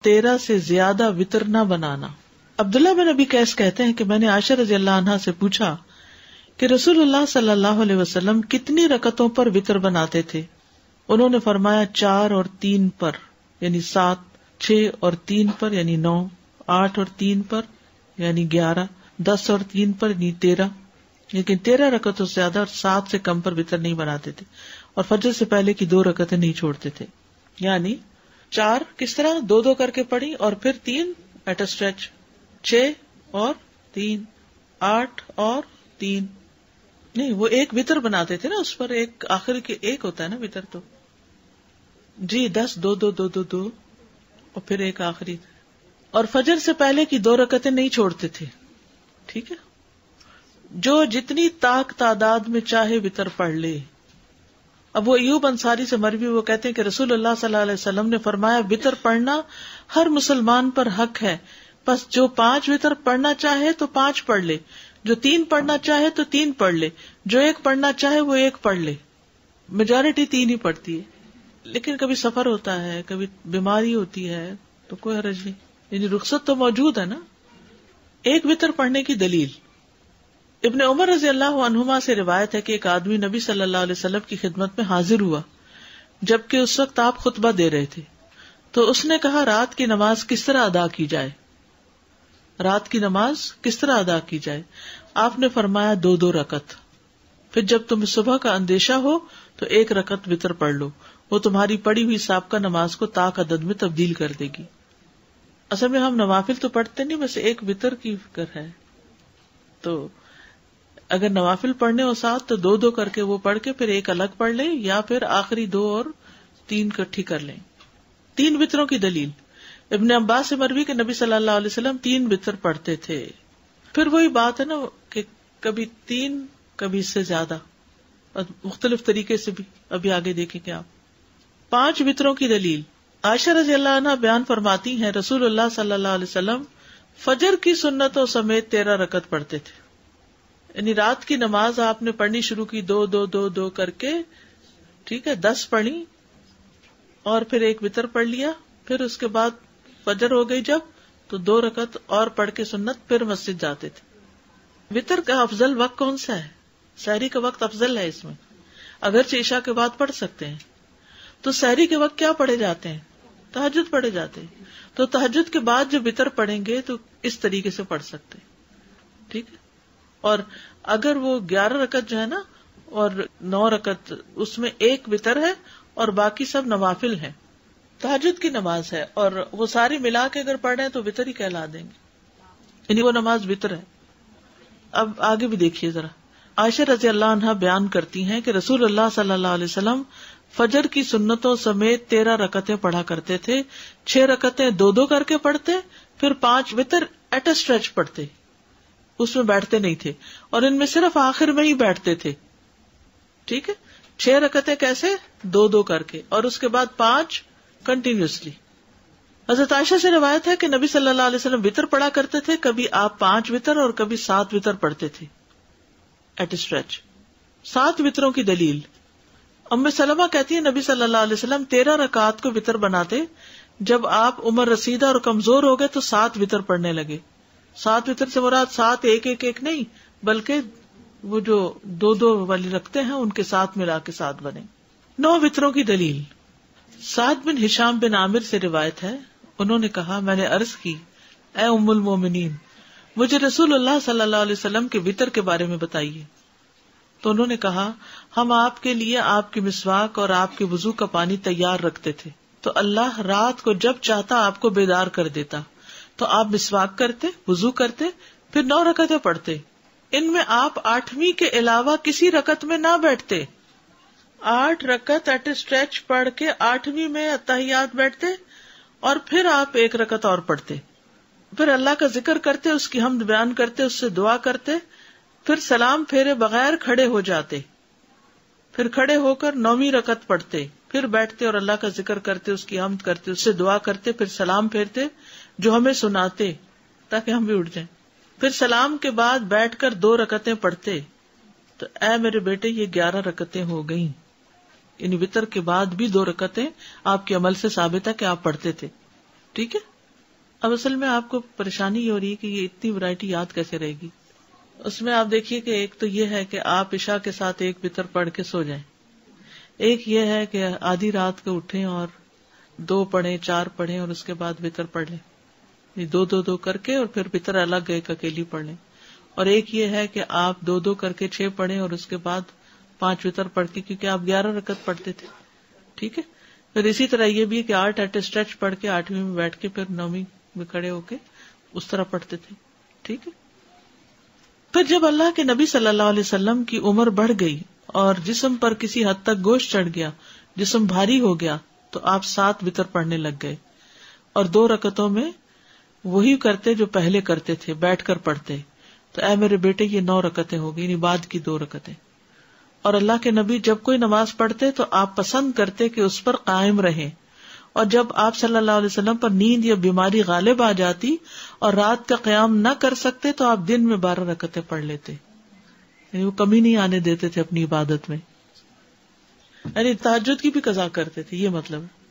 13 سے زیادہ وطر نہ بنانا. عبداللہ بن ابی قیس کہتے ہیں کہ میں نے عائشہ رضی اللہ عنہا سے پوچھا کہ رسول اللہ صلی اللہ علیہ وسلم کتنی رکعتوں پر وطر بناتے تھے؟ انہوں نے فرمایا 4 اور 3 پر یعنی 7, 6 اور 3 پر یعنی 9, 8 اور 3 پر یعنی 11, 10 اور 3 پر یعنی 13, لیکن 13 رکعتوں سے زیادہ اور 7 سے کم پر وطر نہیں بناتے تھے, اور فجر سے پہلے کی 2 رکعتیں نہیں چھوڑتے تھے. یعنی 4 کس طرح 2 کر کے پڑھی, اور پھر 3 ایٹ اے اسٹریچ, 6 اور 3, 8 اور 3 نہیں, وہ ایک وطر بناتے تھے نا, اس پر ایک آخر کے ایک ہوتا ہے نا وطر, تو جی 10 2 2 2 2 2 اور پھر ایک آخری, اور فجر سے پہلے کی 2 رکعتیں نہیں چھوڑتے تھے. ٹھیک ہے, جو جتنی تعداد میں چاہے وطر پڑھ لے. اب وہ ایوب انصاری سے مروی, وہ کہتے ہیں کہ رسول اللہ صلی اللہ علیہ وسلم نے فرمایا وطر پڑھنا ہر مسلمان پر حق ہے, بس جو 5 وطر پڑھنا چاہے تو 5 پڑھ لے, جو 3 پڑھنا چاہے تو 3 پڑھ لے, جو 1 پڑھنا چاہے وہ 1 پڑھ لے. میجورٹی 3 ہی پڑھتی ہے, لیکن کبھی سفر ہوتا ہے, کبھی بیماری ہوتی ہے, تو کوئی حرج نہیں, یعنی رخصت تو موجود ہے نا. 1 وطر پڑھنے کی دلیل ابن عمر رضی اللہ عنہما سے روایت ہے کہ ایک آدمی نبی صلی اللہ علیہ وسلم کی خدمت میں حاضر ہوا جبکہ اس وقت آپ خطبہ دے رہے تھے, تو اس نے کہا رات کی نماز کس طرح ادا کی جائے, رات کی نماز کس طرح ادا کی جائے. آپ نے فرمایا 2 رکعت, پھر جب تمہیں صبح کا اندیشہ ہو تو 1 رکعت وطر پڑھ لو, وہ تمہاری پڑھی ہوئی سابقہ نماز کو طاق عدد میں تبدیل کر دے گی. اصل میں ہم نوافل تو پڑھتے نہیں, بس 1 وطر کی فکر ہے, تو اگر نوافل پڑھنے ہو ساتھ تو 2 کر کے وہ پڑھ کے پھر 1 الگ پڑھ لیں, یا پھر آخری 2 اور 3 اکٹھی کر لیں. 3 وطروں کی دلیل ابن عباس سے مروی کہ نبی صلی اللہ علیہ وسلم 3 وطر پڑھتے تھے. پھر وہی بات ہے نا کہ کبھی 3 کبھی اس سے زیادہ, اور مختلف طریقے سے بھی ابھی آگے دیکھیں گے آپ. 5 وطروں کی دلیل عائشہ رضی اللہ عنہا بیان فرماتی ہیں رسول اللہ صلی اللہ علیہ وسلم فجر کی سنتوں سمیت 13 رکعت پڑھتے تھے. یعنی رات کی نماز آپ نے پڑھنی شروع کی 2 2 2 2 کر کے, ٹھیک ہے, 10 پڑھی اور پھر 1 وطر پڑھ لیا, پھر اس کے بعد فجر ہو گئی جب تو 2 رکعت اور پڑھ کے سنت پھر مسجد جاتے تھے. وطر کا افضل وقت کون سا ہے؟ سحری کا وقت افضل ہے اس میں, اگرچہ عشاء کے بعد پڑھ سکتے ہیں. تو سحری کے وقت کیا پڑھے جاتے ہیں؟ تہجد پڑھے جاتے ہیں. تو تہجد کے بعد جب وطر پڑھیں گے تو اس طریقے سے پڑھ سکتے ہیں. ٹھیک ہے, اور اگر وہ 11 رکعت جو ہے نا اور 9 رکعت, اس میں 1 وطر ہے اور باقی سب نوافل ہیں, تہجد کی نماز ہے, اور وہ ساری ملا کے اگر پڑھ رہے ہیں تو وطر ہی کہلا دیں گے, یعنی وہ نماز وطر ہے. اب آگے بھی دیکھیے ذرا. عائشہ رضی اللہ عنہا بیان کرتی ہیں کہ رسول اللہ صلی اللہ علیہ وسلم فجر کی سنتوں سمیت 13 رکعتیں پڑھا کرتے تھے. 6 رکعتیں 2 کر کے پڑھتے, پھر 5 وطر ایٹ اے اسٹریچ پڑھتے, اس میں بیٹھتے نہیں تھے, اور ان میں صرف آخر میں ہی بیٹھتے تھے. ٹھیک ہے, 6 رکعتیں کیسے 2 کر کے, اور اس کے بعد 5 کنٹینیوسلی. حضرت عائشہ سے روایت ہے کہ نبی صلی اللہ علیہ وسلم وطر پڑھا کرتے تھے, کبھی آپ 5 وطر اور کبھی 7 وطر پڑھتے تھے ایٹ اے اسٹریچ. 7 وطروں کی دلیل ام سلمہ کہتی ہے نبی صلی اللہ علیہ وسلم 13 رکعات کو وطر بناتے, جب آپ عمر رسیدہ اور کمزور ہو گئے تو 7 وطر پڑھنے لگے. 7 وطر سے مراد 7 ایک ایک ایک نہیں, بلکہ وہ جو 2 والی رکھتے ہیں ان کے ساتھ ملا کے 7 بنے. 9 وطروں کی دلیل سعد بن ہشام بن عامر سے روایت ہے, انہوں نے کہا میں نے عرض کی اے ام المومنین, مجھے رسول اللہ صلی اللہ علیہ وسلم کے وطر کے بارے میں بتائیے. تو انہوں نے کہا ہم آپ کے لیے آپ کی مسواک اور آپ کے وضو کا پانی تیار رکھتے تھے, تو اللہ رات کو جب چاہتا آپ کو بیدار کر دیتا, تو آپ مسواک کرتے, وضو کرتے, پھر 9 رکعتیں پڑھتے. ان میں آپ 8ویں کے علاوہ کسی رکعت میں نہ بیٹھتے. 8 رکعت ایٹ اے اسٹریچ پڑھ کے 8ویں میں اتحیات بیٹھتے, اور پھر آپ 1 رکعت اور پڑھتے, پھر اللہ کا ذکر کرتے, اس کی حمد بیان کرتے, اس سے دعا کرتے, پھر سلام پھیرے بغیر کھڑے ہو جاتے, پھر کھڑے ہو کر 9ویں رکعت پڑھتے, پھر بیٹھتے اور اللہ کا ذکر کرتے, اس کی حمد کرتے, اس سے دعا کرتے, پھر سلام پھیرتے جو ہمیں سناتے تاکہ ہم بھی اٹھ جائیں, پھر سلام کے بعد بیٹھ کر 2 رکعتیں پڑھتے. تو اے میرے بیٹے یہ 11 رکعتیں ہو گئیں. یعنی وطر کے بعد بھی 2 رکعتیں آپ کے عمل سے ثابت ہے کہ آپ پڑھتے تھے. ٹھیک ہے, اب اصل میں آپ کو پریشانی یہ ہو رہی ہے کہ یہ اتنی ورائٹی یاد کیسے رہے گی. اس میں آپ دیکھیے کہ ایک تو یہ ہے کہ آپ عشاء کے ساتھ ایک وتر پڑھ کے سو جائیں. ایک یہ ہے کہ آدھی رات کو اٹھیں اور 2 پڑھیں 4 پڑھیں اور اس کے بعد وتر پڑھ لیں، 2 کر کے اور پھر وتر الگ ایک اکیلی پڑھ لیں. اور ایک یہ ہے کہ آپ 2 کر کے 6 پڑھیں اور اس کے بعد 5 وتر پڑھ کے، کیونکہ آپ 11 رکعت پڑھتے تھے. ٹھیک ہے. پھر اسی طرح یہ بھی کہ 8 ایٹ اسٹریچ پڑھ کے 8ویں میں بیٹھ کے پھر 9ویں میں کھڑے ہو کے اس طرح پڑھتے تھے. ٹھیک ہے. پھر جب اللہ کے نبی صلی اللہ علیہ وسلم کی عمر بڑھ گئی اور جسم پر کسی حد تک گوشت چڑھ گیا، جسم بھاری ہو گیا، تو آپ 7 وتر پڑھنے لگ گئے اور 2 رکعتوں میں وہی کرتے جو پہلے کرتے تھے، بیٹھ کر پڑھتے. تو اے میرے بیٹے یہ 9 رکعتیں ہو گئی، یعنی بعد کی 2 رکعتیں. اور اللہ کے نبی جب کوئی نماز پڑھتے تو آپ پسند کرتے کہ اس پر قائم رہیں، اور جب آپ صلی اللہ علیہ وسلم پر نیند یا بیماری غالب آ جاتی اور رات کا قیام نہ کر سکتے تو آپ دن میں 12 رکعتیں پڑھ لیتے. یعنی وہ کمی نہیں آنے دیتے تھے اپنی عبادت میں، یعنی تہجد کی بھی قضا کرتے تھے، یہ مطلب ہے.